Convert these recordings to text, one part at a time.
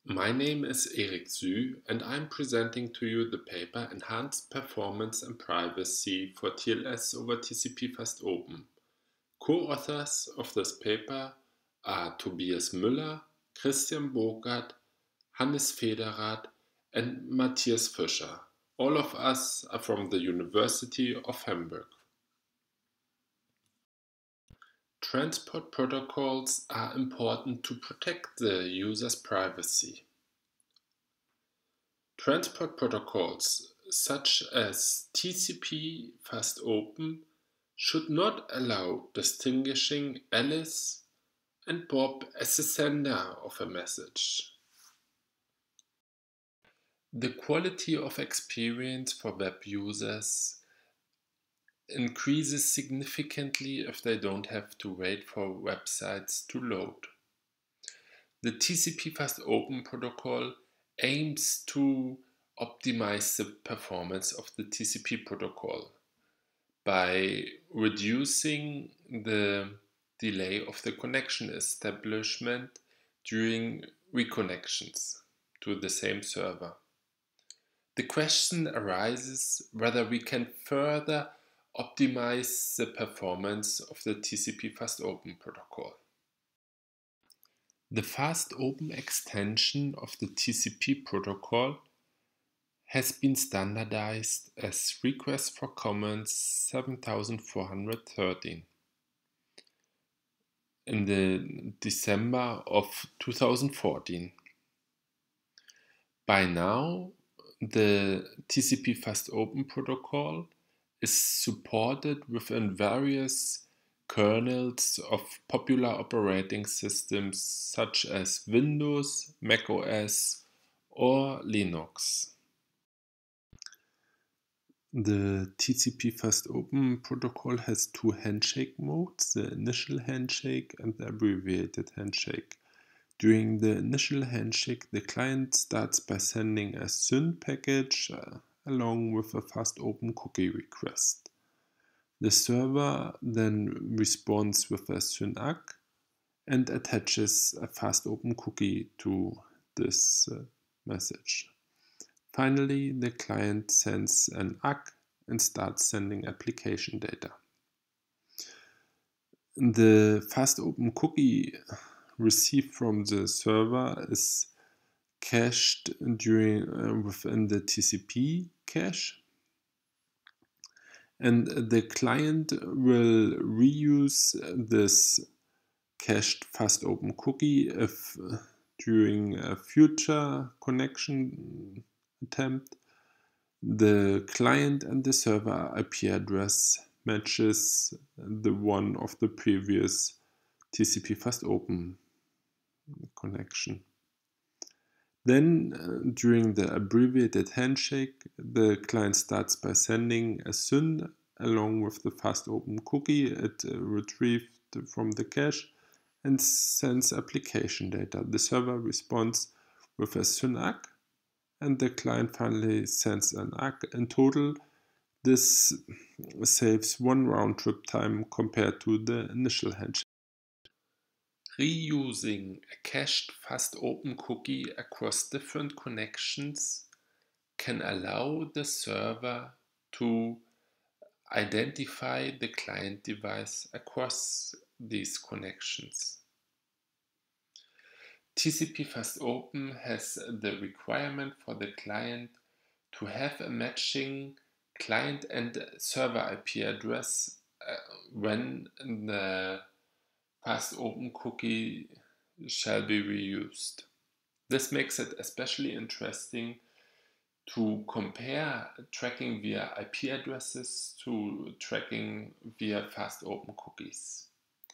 My name is Erik Sü, and I'm presenting to you the paper Enhanced Performance and Privacy for TLS over TCP Fast Open. Co-authors of this paper are Tobias Müller, Christian Burkhardt, Hannes Federath, and Matthias Fischer. All of us are from the University of Hamburg. Transport protocols are important to protect the user's privacy. Transport protocols such as TCP Fast Open should not allow distinguishing Alice and Bob as the sender of a message. The quality of experience for web users increases significantly if they don't have to wait for websites to load. The TCP Fast Open protocol aims to optimize the performance of the TCP protocol by reducing the delay of the connection establishment during reconnections to the same server. The question arises whether we can further optimize the performance of the TCP Fast Open protocol. The Fast Open extension of the TCP protocol has been standardized as Request for Commons 7413 in the December of 2014. By now, the TCP Fast Open protocol is supported within various kernels of popular operating systems such as Windows, macOS, or Linux. The TCP Fast Open protocol has two handshake modes, the initial handshake and the abbreviated handshake. During the initial handshake, the client starts by sending a SYN package along with a Fast Open cookie request. The server then responds with a SYN-ACK and attaches a Fast Open cookie to this message. Finally, the client sends an ACK and starts sending application data. The Fast Open cookie received from the server is cached within the TCP cache, and the client will reuse this cached Fast Open cookie if during a future connection attempt the client and the server IP address matches the one of the previous TCP Fast Open connection. Then, during the abbreviated handshake, the client starts by sending a SYN along with the Fast Open cookie it retrieved from the cache and sends application data. The server responds with a SYN-ACK and the client finally sends an ACK. In total, this saves one round trip time compared to the initial handshake. Reusing a cached Fast Open cookie across different connections can allow the server to identify the client device across these connections. TCP Fast Open has the requirement for the client to have a matching client and server IP address when the Fast Open cookie shall be reused. This makes it especially interesting to compare tracking via IP addresses to tracking via Fast Open cookies.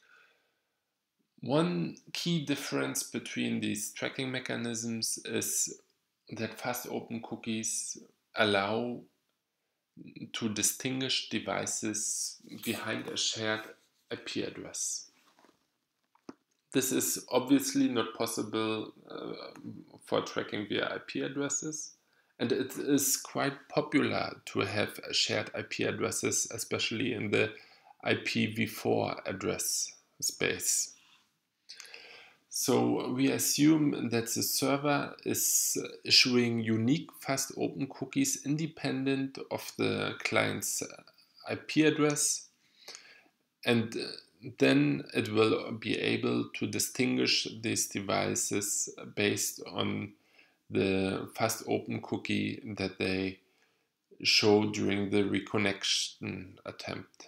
One key difference between these tracking mechanisms is that Fast Open cookies allow to distinguish devices behind a shared IP address. This is obviously not possible for tracking via IP addresses, and it is quite popular to have shared IP addresses, especially in the IPv4 address space. So we assume that the server is issuing unique fast open cookies independent of the client's IP address, and then it will be able to distinguish these devices based on the fast open cookie that they show during the reconnection attempt.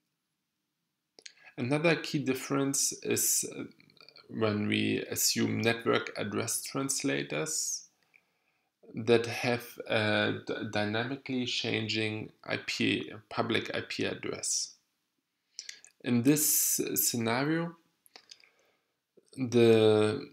Another key difference is when we assume network address translators that have a dynamically changing public IP address. In this scenario, the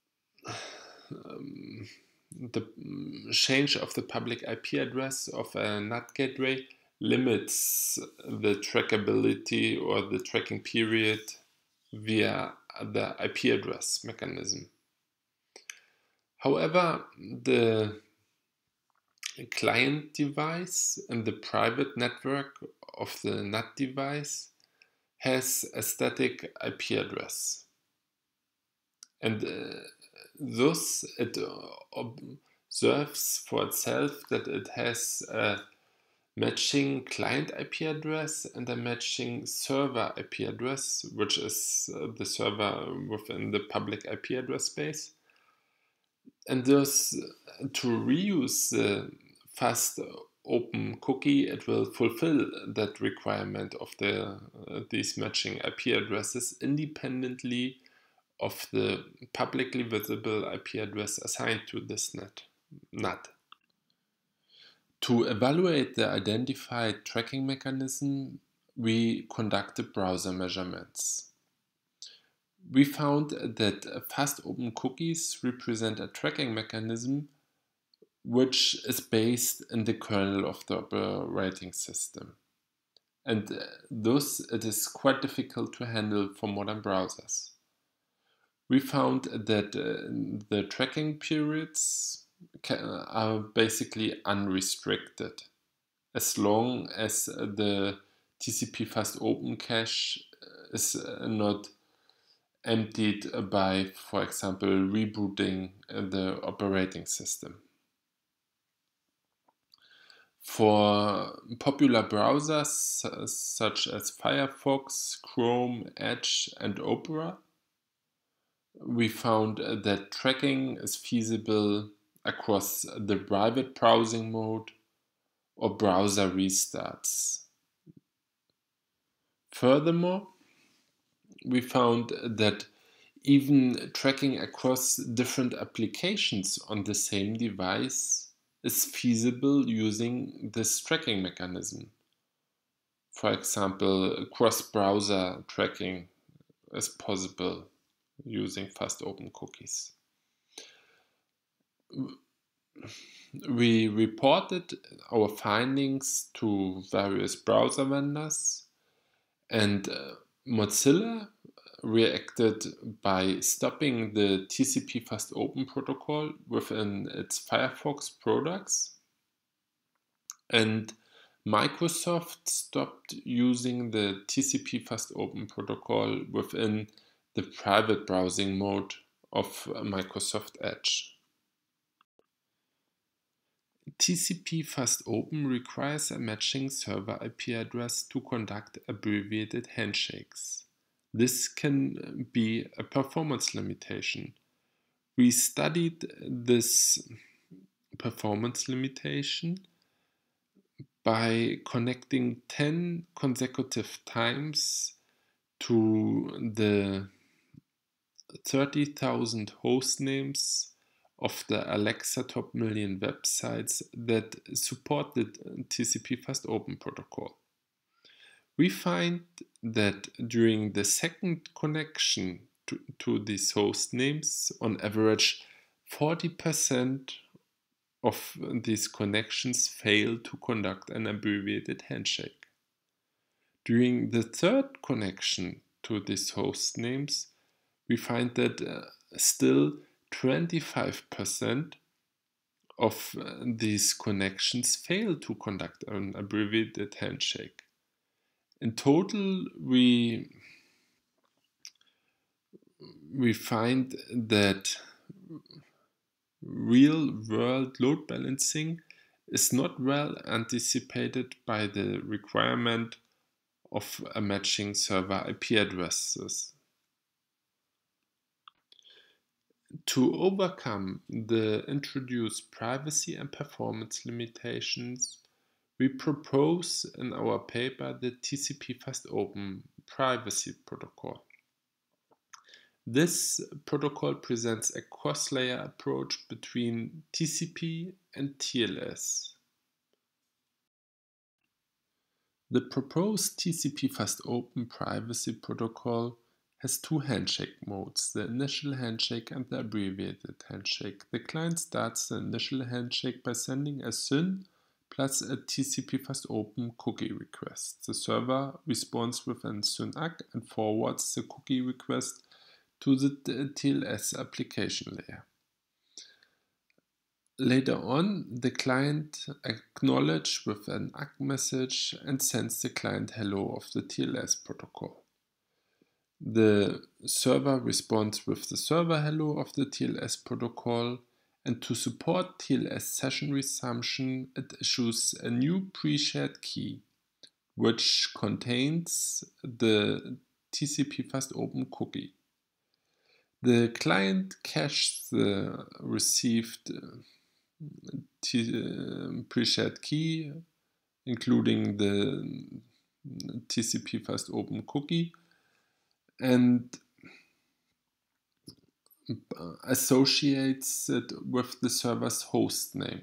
change of the public IP address of a NAT gateway limits the trackability or the tracking period via the IP address mechanism. However, the client device in the private network of the NAT device has a static IP address, and thus it observes for itself that it has a matching client IP address and a matching server IP address, which is the server within the public IP address space. And thus, to reuse the fast open cookie, it will fulfill that requirement of these matching IP addresses independently of the publicly visible IP address assigned to this NAT. To evaluate the identified tracking mechanism, we conducted browser measurements. We found that fast open cookies represent a tracking mechanism which is based in the kernel of the operating system. And thus it is quite difficult to handle for modern browsers. We found that the tracking periods are basically unrestricted as long as the TCP fast open cache is not emptied by, for example, rebooting the operating system. For popular browsers such as Firefox, Chrome, Edge, and Opera, we found that tracking is feasible across the private browsing mode or browser restarts. Furthermore, we found that even tracking across different applications on the same device is feasible using this tracking mechanism. For example, cross-browser tracking is possible using fast open cookies. We reported our findings to various browser vendors, and Mozilla reacted by stopping the TCP fast open protocol within its Firefox products, and Microsoft stopped using the TCP fast open protocol within the private browsing mode of Microsoft Edge. TCP fast open requires a matching server IP address to conduct abbreviated handshakes. This can be a performance limitation. We studied this performance limitation by connecting 10 consecutive times to the 30,000 host names of the Alexa top million websites that support the TCP fast open protocol. We find that during the second connection to these host names, on average 40% of these connections fail to conduct an abbreviated handshake. During the third connection to these host names, we find that still 25% of these connections fail to conduct an abbreviated handshake. In total, we we find that real-world load balancing is not well anticipated by the requirement of matching server IP addresses. To overcome the introduced privacy and performance limitations, we propose in our paper the TCP Fast Open Privacy Protocol. This protocol presents a cross-layer approach between TCP and TLS. The proposed TCP Fast Open Privacy Protocol has two handshake modes, the initial handshake and the abbreviated handshake. The client starts the initial handshake by sending a SYN plus a TCP Fast Open cookie request. The server responds with an SYN-ACK and forwards the cookie request to the TLS application layer. Later on, the client acknowledges with an ACK message and sends the client hello of the TLS protocol. The server responds with the server hello of the TLS protocol, and to support TLS session resumption, it issues a new pre-shared key, which contains the TCP Fast Open cookie. The client caches the received pre-shared key, including the TCP Fast Open cookie, and associates it with the server's host name.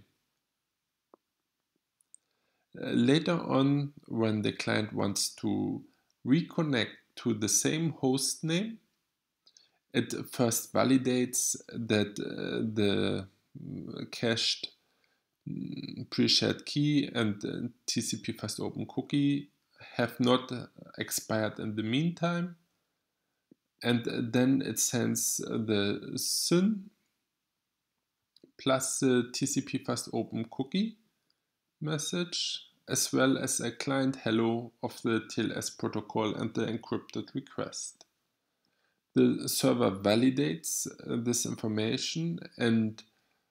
Later on, when the client wants to reconnect to the same host name, it first validates that the cached pre-shared key and TCP Fast Open cookie have not expired in the meantime, and then it sends the SYN plus the TCP Fast Open cookie message, as well as a client hello of the TLS protocol and the encrypted request. The server validates this information and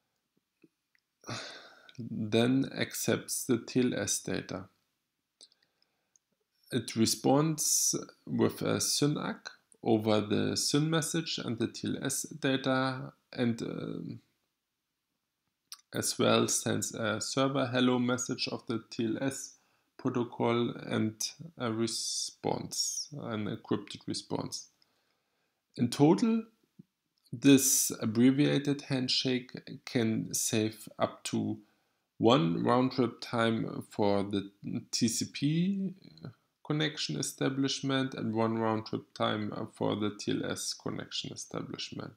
then accepts the TLS data. It responds with a SYN-ACK over the SYN message and the TLS data, and as well sends a server hello message of the TLS protocol and a response, an encrypted response. In total, this abbreviated handshake can save up to 1 round-trip time for the TCP connection establishment and 1 round-trip time for the TLS connection establishment.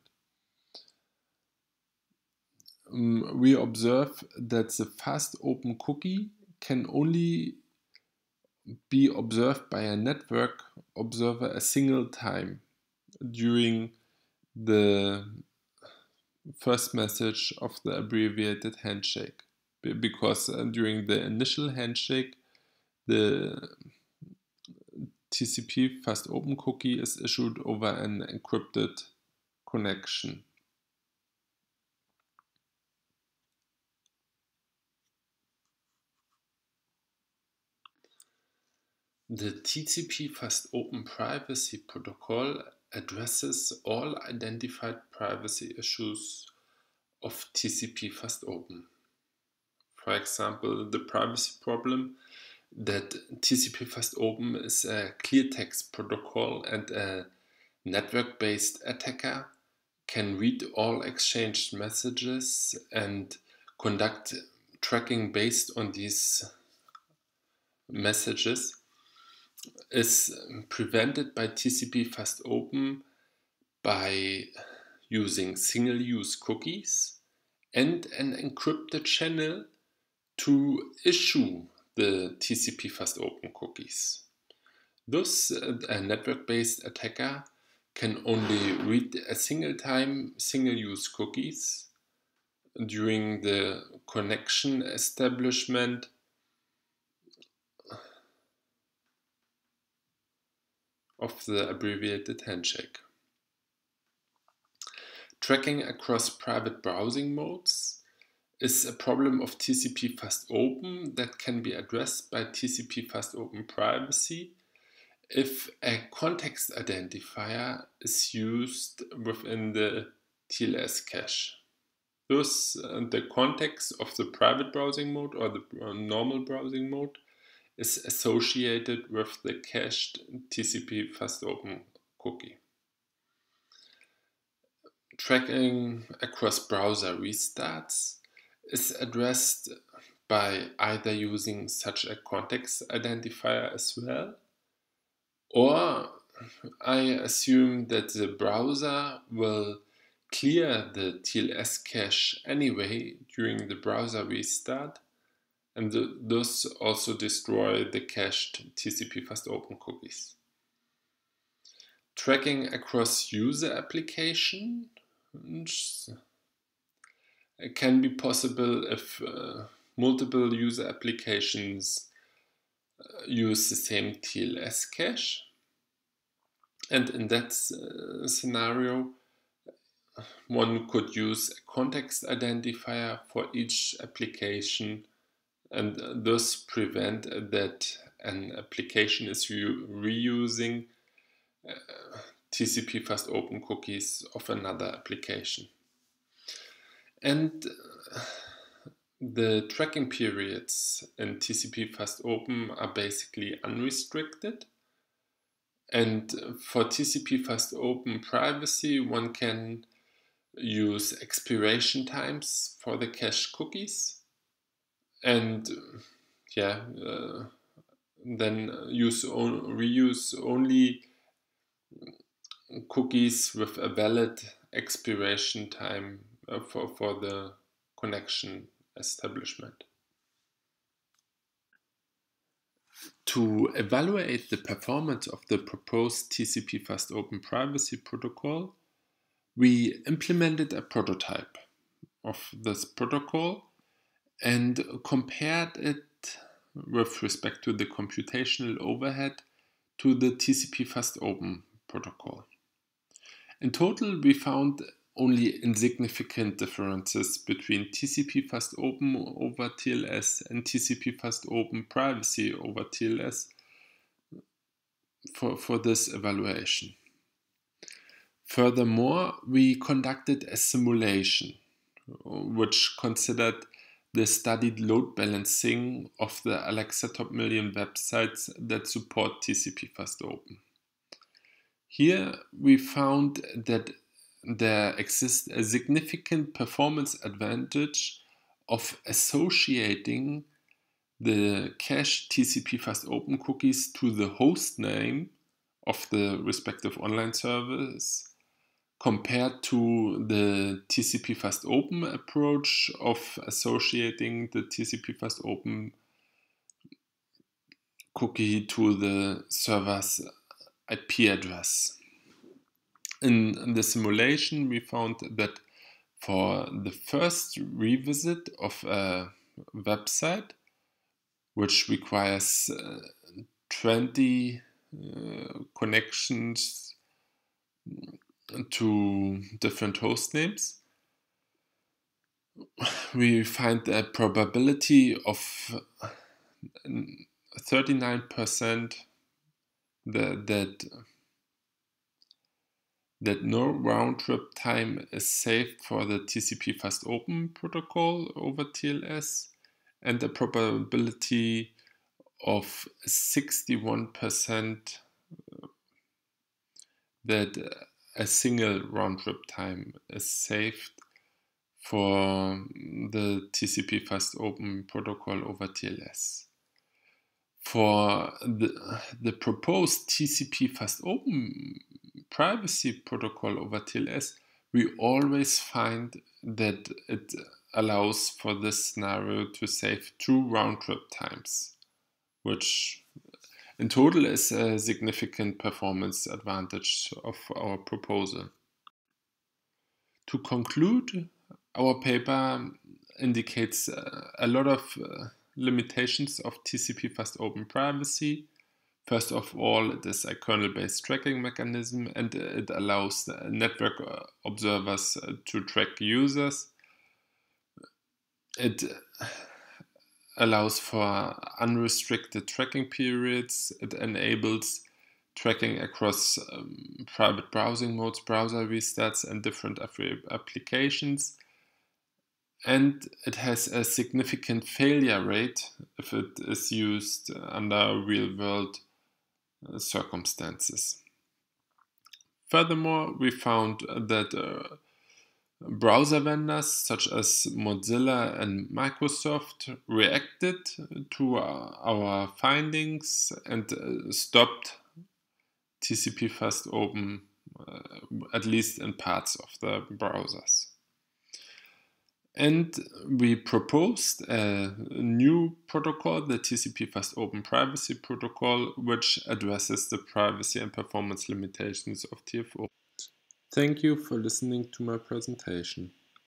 We observe that the fast open cookie can only be observed by a network observer a single time during the first message of the abbreviated handshake, because during the initial handshake the TCP Fast Open cookie is issued over an encrypted connection. The TCP Fast Open Privacy Protocol addresses all identified privacy issues of TCP Fast Open. For example, the privacy problem that TCP Fast Open is a clear text protocol and a network-based attacker can read all exchanged messages and conduct tracking based on these messages is prevented by TCP Fast Open by using single-use cookies and an encrypted channel to issue the TCP Fast Open cookies. Thus, a network-based attacker can only read a single time single-use cookies during the connection establishment of the abbreviated handshake. Tracking across private browsing modes is a problem of TCP Fast Open that can be addressed by TCP Fast Open Privacy if a context identifier is used within the TLS cache. Thus, the context of the private browsing mode or the normal browsing mode is associated with the cached TCP Fast Open cookie. Tracking across browser restarts is addressed by either using such a context identifier as well, or I assume that the browser will clear the TLS cache anyway during the browser restart and thus also destroy the cached TCP Fast Open cookies. Tracking across user applications can be possible if multiple user applications use the same TLS cache. And in that scenario, one could use a context identifier for each application and thus prevent that an application is reusing TCP Fast Open cookies of another application. And the tracking periods in TCP Fast Open are basically unrestricted. And for TCP Fast Open Privacy, one can use expiration times for the cache cookies and then reuse only cookies with a valid expiration time for the connection establishment. To evaluate the performance of the proposed TCP Fast Open Privacy protocol, we implemented a prototype of this protocol and compared it with respect to the computational overhead to the TCP Fast Open protocol. In total, we found only insignificant differences between TCP Fast Open over TLS and TCP Fast Open Privacy over TLS for this evaluation. Furthermore, we conducted a simulation which considered the studied load balancing of the Alexa top million websites that support TCP Fast Open. Here we found that there exists a significant performance advantage of associating the cached TCP Fast Open cookies to the host name of the respective online service compared to the TCP Fast Open approach of associating the TCP Fast Open cookie to the server's IP address. In the simulation, we found that for the first revisit of a website, which requires 20 connections to different host names, we find a probability of 39% that no round-trip time is saved for the TCP Fast Open protocol over TLS, and a probability of 61% that a single round-trip time is saved for the TCP Fast Open protocol over TLS. For the proposed TCP Fast Open Privacy protocol over TLS, we always find that it allows for this scenario to save 2 round-trip times, which in total is a significant performance advantage of our proposal. To conclude, our paper indicates a lot of limitations of TCP Fast Open Privacy, First of all, it is a kernel-based tracking mechanism, and it allows network observers to track users. It allows for unrestricted tracking periods. It enables tracking across private browsing modes, browser restarts, and different applications. And it has a significant failure rate if it is used under real-world circumstances. Furthermore, we found that browser vendors such as Mozilla and Microsoft reacted to our findings and stopped TCP Fast Open, at least in parts of the browsers. And we proposed a new protocol, the TCP Fast Open Privacy Protocol, which addresses the privacy and performance limitations of TFO. Thank you for listening to my presentation.